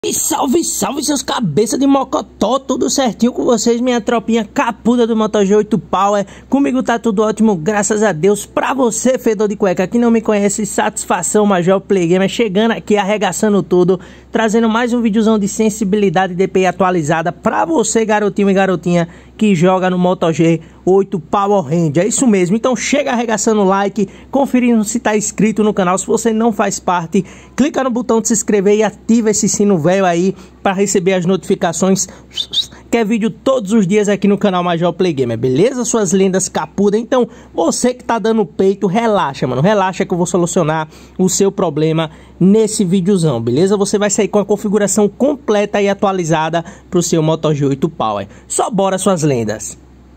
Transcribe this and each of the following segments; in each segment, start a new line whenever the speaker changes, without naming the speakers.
E salve, salve seus cabeças de mocotó, tudo certinho com vocês, minha tropinha capuda do Moto G8 Power. Comigo tá tudo ótimo, graças a Deus. Pra você, fedor de cueca, que não me conhece, satisfação, Major Play Gamer, chegando aqui, arregaçando tudo, trazendo mais um videozão de sensibilidade e DPI atualizada pra você, garotinho e garotinha, que joga no Moto G8 Power Hand. É isso mesmo, então chega arregaçando o like, conferindo se tá inscrito no canal. Se você não faz parte, clica no botão de se inscrever e ativa esse sino velho aí para receber as notificações, que é vídeo todos os dias aqui no canal Major Play Gamer, beleza, suas lendas capuda? Então, você que tá dando peito, relaxa, mano, relaxa que eu vou solucionar o seu problema nesse videozão, beleza? Você vai sair com a configuração completa e atualizada pro seu Moto G8 Power. Só bora suas lendas.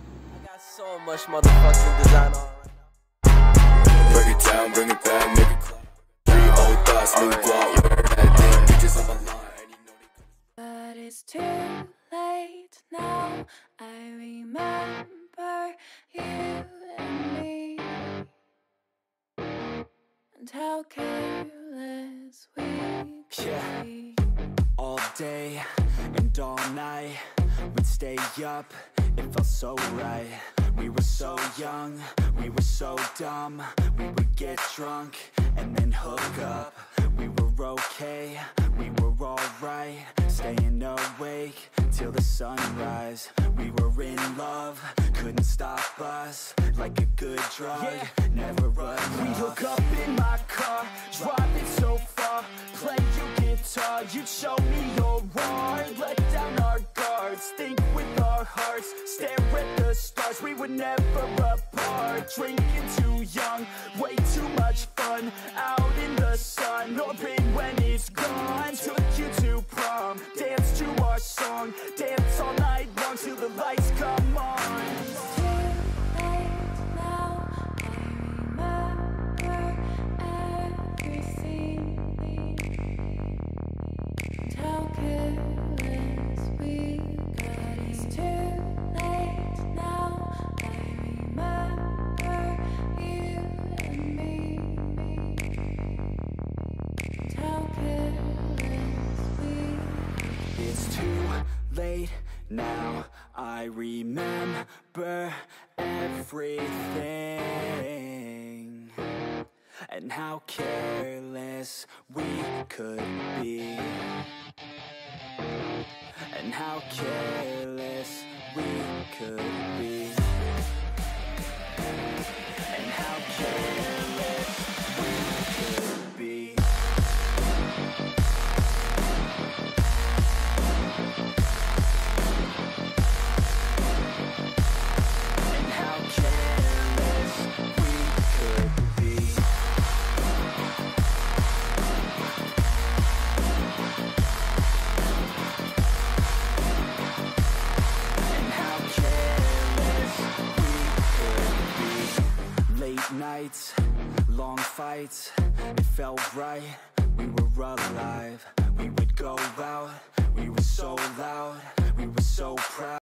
It's too late now. I remember you and me, and how careless we could be.
All day and all night, we'd stay up, it felt so right. We were so young, we were so dumb. We would get drunk and then hook up. We were okay, we were alright, staying awake till the sunrise. We were in love, couldn't stop us, like a good drug, never enough. We hook up in my car, driving so far, play your guitar, you'd show me your art, let down our guards, think with our hearts, stare at the stars. We were never apart, drinking too young, way too much fun, out in the sun, orbit when it's gone. Took you to prom, dance to our song, dance all night long till the lights come on. It's too late now, I remember everything, and how careless we could be, and how careless we could be, and how careless we could be. Nights, long fights, it felt right, we were alive. We would go out, we were so loud, we were so proud.